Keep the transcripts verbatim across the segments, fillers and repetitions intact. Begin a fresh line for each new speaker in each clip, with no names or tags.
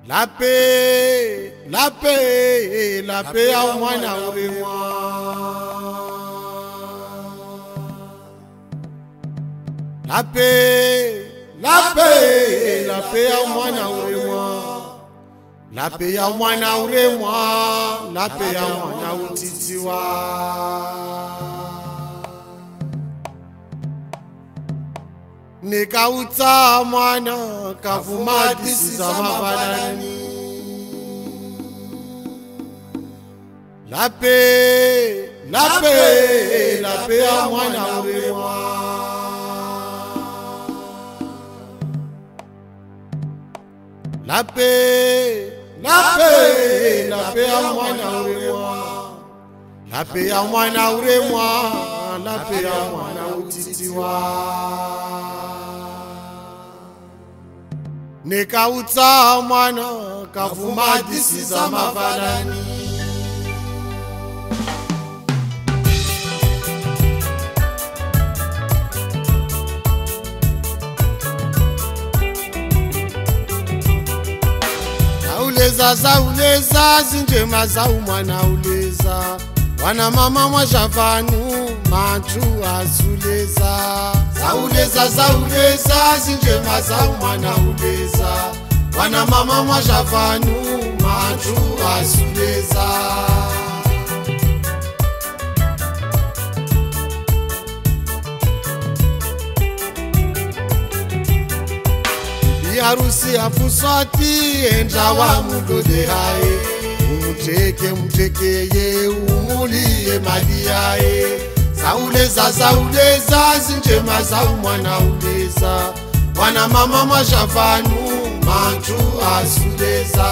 La paix, la paix, la paix à moi na uremwa. La paix, la paix, la paix à moi na uremwa. La paix à moi na uremwa, la paix à moi na utitiwa. Nika uta mwana kavuma disi za mabanani. La paix, la paix, la paix à mwana uremwa. La paix, la paix, la paix à mwana uremwa. La paix à mwana uremwa, la paix à mwana utitiwa. Nika uta mwana kavuma disi za mabanani. Zauleza zauleza zinjema za umwana uleza. Wana mama mwajavanu manchu azuleza. Zauleza zauleza zinjema za umwana uleza. Wana mama mwajavanu manchu azuleza. Biharusi afuswati enja wa mudode hae. Umuteke mtekeye umuliye mali yae. Zauleza zauleza zinjema za umwana uleza. Wana mama mwajavanu manchu azuleza.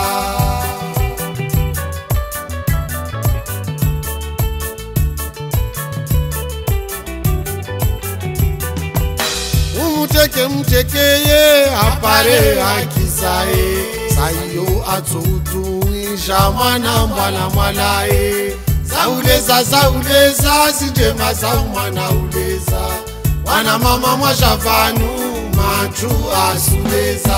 Umuteke mtekeye apare akizae. Sayo atutu inja mwana mbala mwalae. Zauleza zauleza zinjema za umwana uleza. Wana mama mwajavanu manchu azuleza.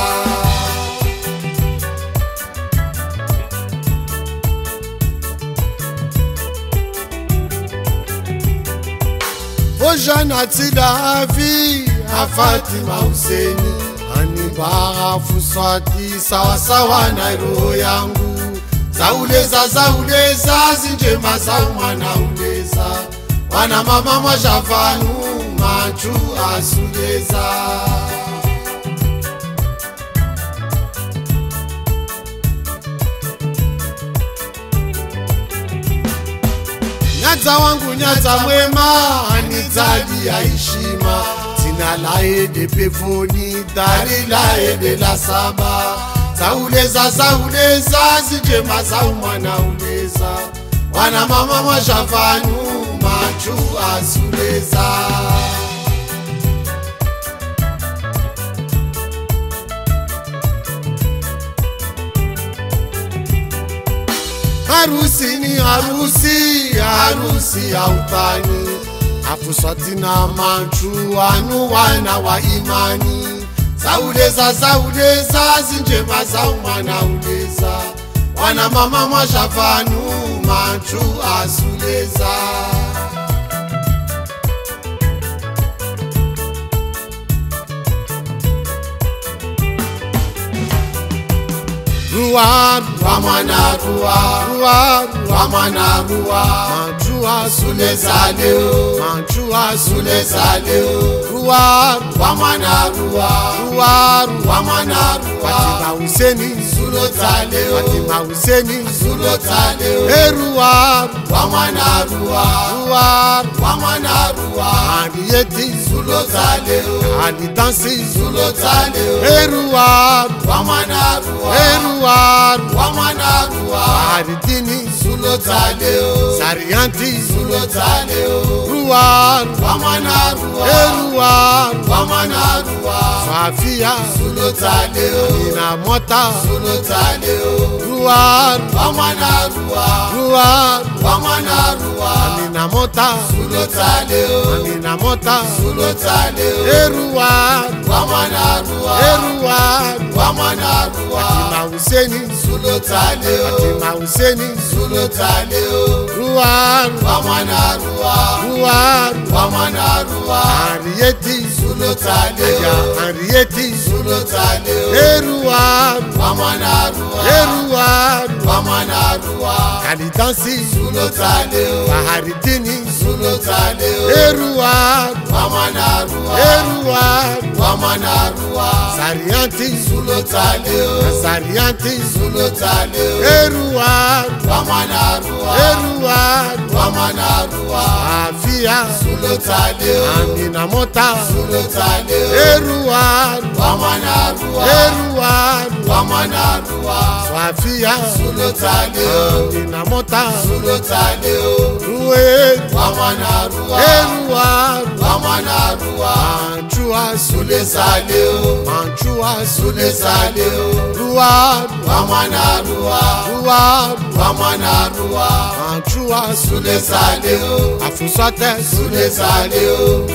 Ojana tidavi Fatima Huseni. Anibara fuswati sawa sawa na roho yangu. Zauleza zauleza zinjema za umwana uleza. Wana mama mwajavanu manchu azuleza. Nyaza wangu nyaza mwema anizadi ya heshima. Tina laede pefoni dari laede la saba. Zauleza zauleza zinjema za umwana uleza. Wana mama mwajavanu manchu azuleza. Harusi ni harusi, harusi ya utani. Afuswati na manchu anu wana wa imani. Zauleza zauleza zinjema za umwana uleza. Wana mama mwajavanu manchu azuleza. Ruwa ruwa mwana ruwa ruwa ruwa mwana ruwa. Manchu azuleza leo manchu azuleza leo. Ruwa ruwa mwana ruwa ruwa ruwa mwana ruwa. Fatima Huseni zulota leo. Fatima Huseni zulota leo. Hey ruwa ruwa mwana ruwa ruwa ruwa mwana ruwa. Aniyeti zulota leo. Anidansi zulota leo. Hey ruwa ruwa mwana ruwa. Hey ruwa ruwa mwana ruwa. Aridini zulota leo. Sarianti zulota leo. Ruwa ruwa mwana ruwa. Hey ruwa ruwa mwana ruwa. Swafia
Sulotale o
Amina Mota
Sulotale o
Ruwa
Wamana Ruwa
Ruwa
Wamana Ruwa
Amina Mota
Sulotale o
Amina Mota
Sulotale o
Eruwa
Wamana Ruwa
Eruwa
Wamana Ruwa
Fatima Huseni
Sulotale o
Fatima Huseni
Sulotale o
Ruwa
Wamana Ruwa
Ruwa
Wamana Ruwa
Henriette
Sulotale
Aja
o
Henriette
Sulotale o
Eruwa
Wamana Ruwa
Eruwa
Wamana Ruwa
Kalidansi
Sulotale o
Baharidini
Sulotale o
Eruwa
Wamana Ruwa
Eruwa
Wamana Ruwa
Sarianti
Sulotale o
Sarianti
Sulotale o
Eruwa
Wamana Ruwa
Eruwa
Wamana Ruwa
Swafia
Sulotale o
Amina Mota
Sulotale o
Eruwa
Wamana Ruwa
Eruwa
Wamana Ruwa
Swafia
Sulotale o
Amina Mota
Sulotale o
Ruwe
Wamana Ruwa
Eruwa
Wamana Ruwa
Manchua
Sulesale o
Manchua
Sulesale o
Ruwa
Wamana Ruwa
Ruwa
Wamana Ruwa
Manchua
Sulesale o
Afusate
Sulesale o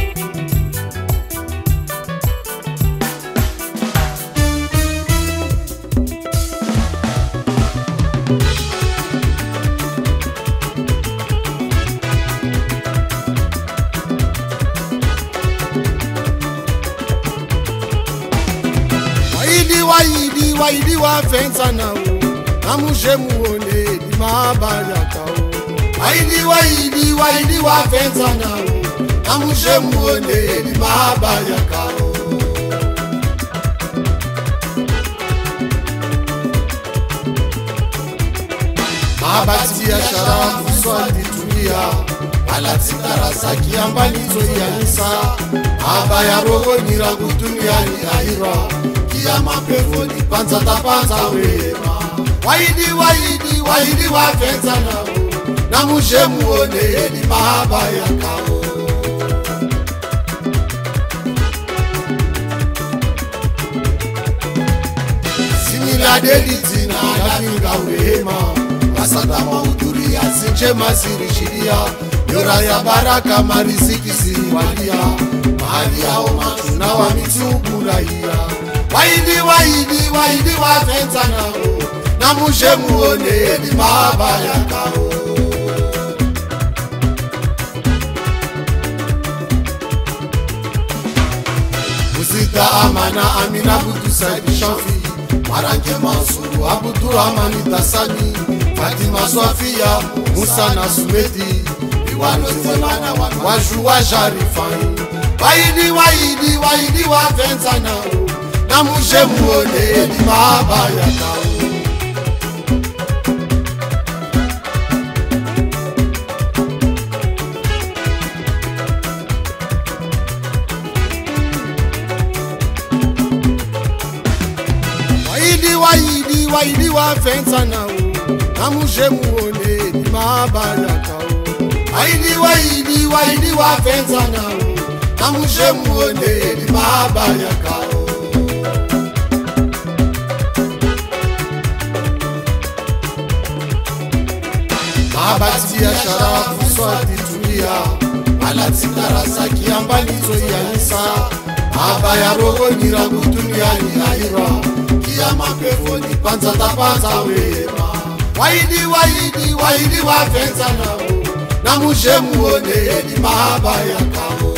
Waidi waidi waidi wa fensa na o Amuje muone di mabayaka o Waidi waidi waidi wa fensa na o Amuje muone di mabayaka o Mabati ya sharafu swadi tulia Alati karasaki ambani toya nisa Abaya rogo nira kutunia ni ahira Kia mapevo ni panza tapanza wema Waidi waidi waidi wa fenza na o Namuje muone ni mahaba ya kao Simila deliti na laminga wema Asada mauduri asinche masiri shiria Yora ya baraka marisiki siwalia Mahali yao matuna wa mituburaia Waidi waidi waidi wa fenza na o Namuje muone ni mahaba ya kao Musita amana amina butu saidi shafi Marange Mansuru Abdurrahmani Tasani Fatima Swafia Musa na Sumeti Iwalo Zemana Waju wa Jarifani Waidi waidi waidi wa fenza na o Namuje muone ni mahaba ya kao Waidi waidi waidi wa fensa na o Namuje muone ni mahaba ya kao Waidi waidi waidi wa fensa na o Namuje muone ni mahaba ya kao Mabati ya sharafu swati tulia Alati karasaki ambani toya nisa Abaya rogo nira kutunia ni ahira Kia mapevo ni panza tapanza wema Waidi waidi waidi wa fenza na o Namuje muone ni mahaba ya kao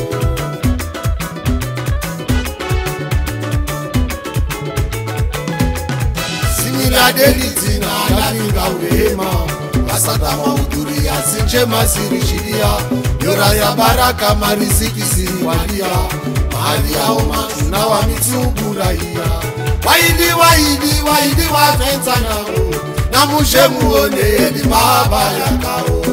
Simila deliti na laminga wema Asada mauduri asinche masiri shiria Yora ya baraka mariziki siwalia Mahali yao matuna wa mituburaia Waidi waidi waidi wa fenza na o Namuje muone ni mahaba ya kao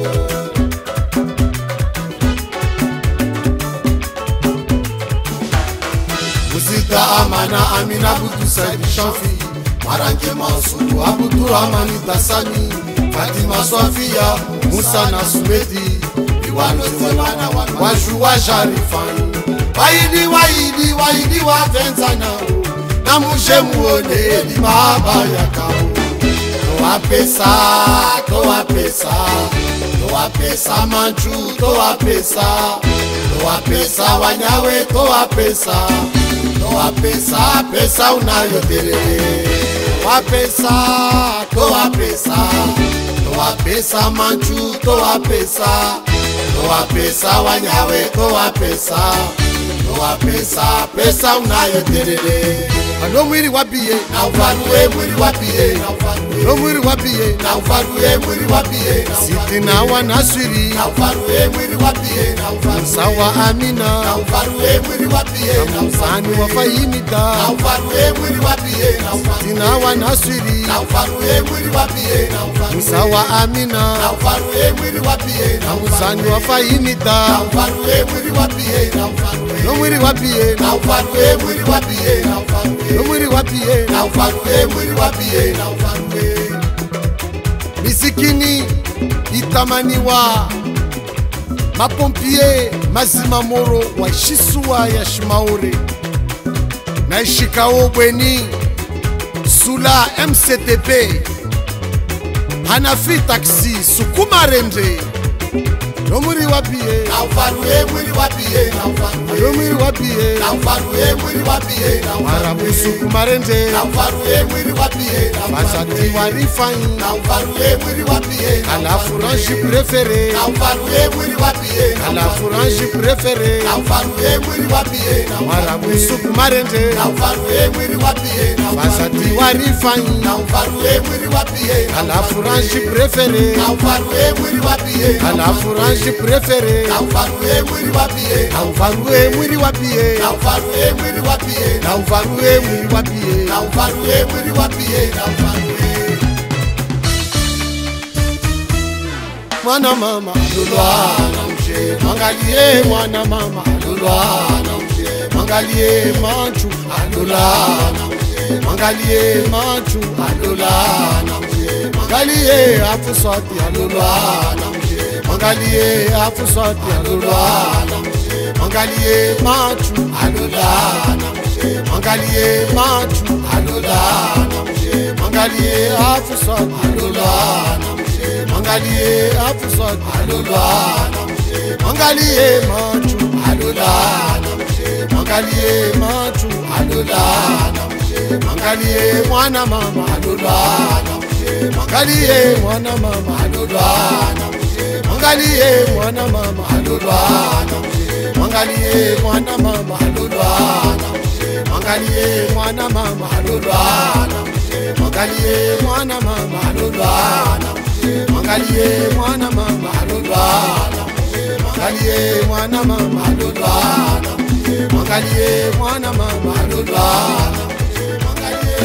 Musita amana amina butu saidi shafi Marange Mansuru Abdurrahmani Tasani Fatima Swafia Musa na Sumeti Iwalo Zemana Waju wa Jarifani waidi waidi waidi wapenza nao na muje muone ni baba yakao. Toa pesa, toa pesa, toa pesa manchu, toa pesa, toa pesa wanyawe, toa pesa, toa pesa, pesa unayoterere. Toa pesa, toa pesa, toa pesa manchu, toa pesa, toa pesa wanyawe, toa pesa, toa pesa, pesa unayoterere. Alo mwiri wabiye na ufaruwe mwiri wabiye na ufaruwe no mwiri wabiye na ufaruwe mwiri wabiye na sitina wanaswiri na ufaruwe mwiri wabiye na ufaruwe sawa Amina na ufaruwe mwiri wabiye na usani wafayimita na ufaruwe mwiri wabiye na ufaruwe sitina wanaswiri na ufaruwe mwiri wabiye na ufaruwe sawa Amina na ufaruwe mwiri wabiye na usani wafayimita na ufaruwe mwiri wabiye na ufaruwe no mwiri wabiye na ufaruwe mwiri wabiye na ufaruwe no mwiri wabiye na ufaruwe mwiri wabiye na ufaruwe. Misikini itamaniwa mapompie mazima moro wa Shisuwa ya Shimaure na ishikao bweni Sula M C T P Hanafi taxi sukuma rende no mwiri wabiye na ufaruwe mwiri wabiye na ufaruwe no mwiri wabiye na ufaruwe mwiri wabiye na ufaruwe sukuma rende na ufaruwe mwiri wabiye na basati warifai na ufaruwe mwiri wabiye na la furanji préféré na ufaruwe mwiri wabiye na la furanji préféré na ufaruwe mwiri wabiye na ufaruwe sukuma rende na ufaruwe mwiri wabiye na basati warifai na ufaruwe mwiri wabiye na la furanji préféré na ufaruwe mwiri wabiye na la furanji préféré na ufaruwe mwiri wabiye na ufaruwe mwiri wabiye na ufaruwe mwiri wabiye na ufaruwe mwiri wabiye na ufaruwe mwiri wabiye na ufaruwe mwana mama lulwa na mje mangalie mwana mama lulwa na mje mangalie manchu alula na mje mangalie manchu alula na mje mangalie afusati alula na mje mangalie afusati alula na mje mangalie manchu alula na mje mangalie manchu alula na mje mangalie afusati alula na mje mangalie afusati alula na mje mangalie manchu alula na mje mangalie manchu alula na mje mangalie mwana mama alula na mje mangalie mwana mama alula na mje mangalie mwana mama alula na mje mangalie mwana mama alula na mje mangalie mwana mama alula na mje mangalie mwana mama alula na mje mangalie mwana mama alula na mje mangalie mwana mama alula na mje mangalie mwana mama alula na mje mangalie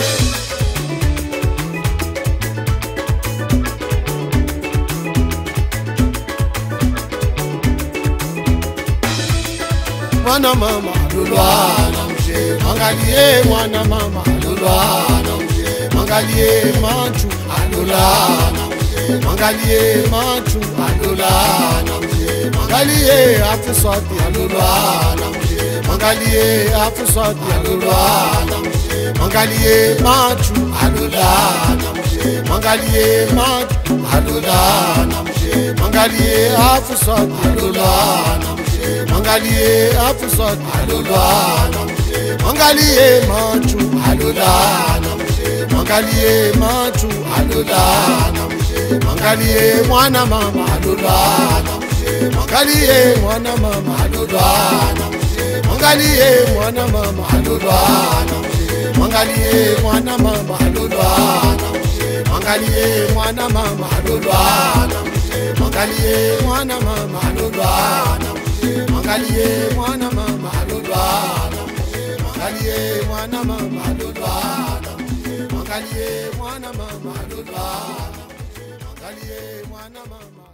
mwana mama lulwa na mje mangalie mwana mama lulwa na mje mangalie manchu alula na mje mangalie manchu alula na mje mangalie afusati alula na mje mangalie afusati alula na mje mangalie manchu alula na mje mangalie manchu alula na mje mangalie afusati alula na mje mangalie afusati alula na mje mangalie manchu alula na mje mangalie manchu alula na mje mangalie mwana mama alula na mje mangalie mwana mama alula na mje mangalie mwana mama alula na mje mangalie mwana mama alula na mje mangalie mwana mama alula na mje mangalie mwana mama alula na mje mangalie mwana mama alula na mje mangalie mwana mama alula na mje mangalie mwana mama alula na mje mangalie mwana mama